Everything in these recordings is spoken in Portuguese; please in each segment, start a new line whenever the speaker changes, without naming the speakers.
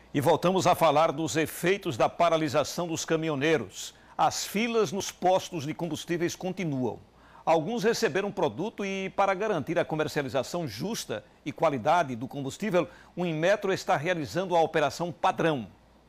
E voltamos a falar dos efeitos da paralisação dos caminhoneiros. As filas nos postos de combustíveis continuam. Alguns receberam produto e, para garantir a comercialização justa e qualidade do combustível, o Inmetro está realizando a Operação Padrão.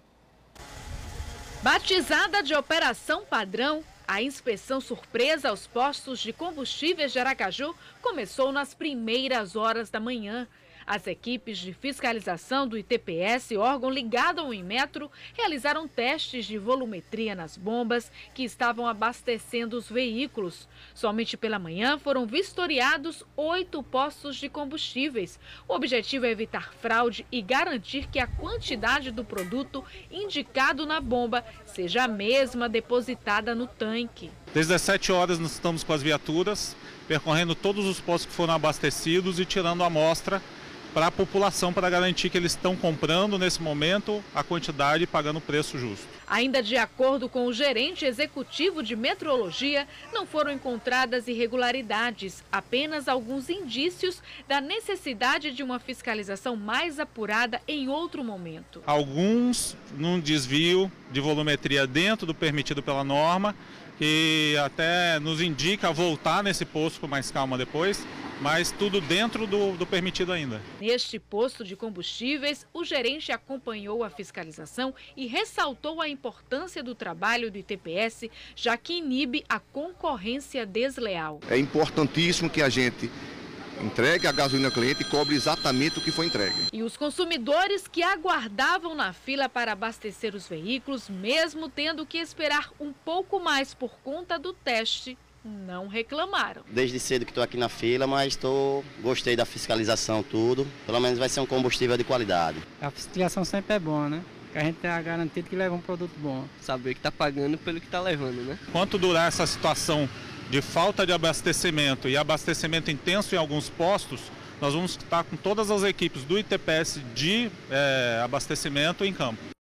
Batizada de Operação Padrão, a inspeção surpresa aos postos de combustíveis de Aracaju começou nas primeiras horas da manhã. As equipes de fiscalização do ITPS, órgão ligado ao Inmetro, realizaram testes de volumetria nas bombas que estavam abastecendo os veículos. Somente pela manhã foram vistoriados 8 postos de combustíveis. O objetivo é evitar fraude e garantir que a quantidade do produto indicado na bomba seja a mesma depositada no tanque.
Desde as 7 horas nós estamos com as viaturas, percorrendo todos os postos que foram abastecidos e tirando a amostra para a população, para garantir que eles estão comprando nesse momento a quantidade e pagando o preço justo.
Ainda de acordo com o gerente executivo de metrologia, não foram encontradas irregularidades, apenas alguns indícios da necessidade de uma fiscalização mais apurada em outro momento.
Alguns num desvio de volumetria dentro do permitido pela norma, que até nos indica voltar nesse posto com mais calma depois, mas tudo dentro do permitido ainda.
Neste posto de combustíveis, o gerente acompanhou a fiscalização e ressaltou a importância do trabalho do ITPS, já que inibe a concorrência desleal.
É importantíssimo que a gente entregue a gasolina ao cliente e cobre exatamente o que foi entregue.
E os consumidores que aguardavam na fila para abastecer os veículos, mesmo tendo que esperar um pouco mais por conta do teste, não reclamaram.
Desde cedo que estou aqui na fila, mas gostei da fiscalização, tudo. Pelo menos vai ser um combustível de qualidade.
A fiscalização sempre é boa, né? Que a gente tem garantido que leva um produto bom.
Saber que está pagando pelo que está levando, né?
Enquanto durar essa situação de falta de abastecimento e abastecimento intenso em alguns postos, nós vamos estar com todas as equipes do ITPS de abastecimento em campo.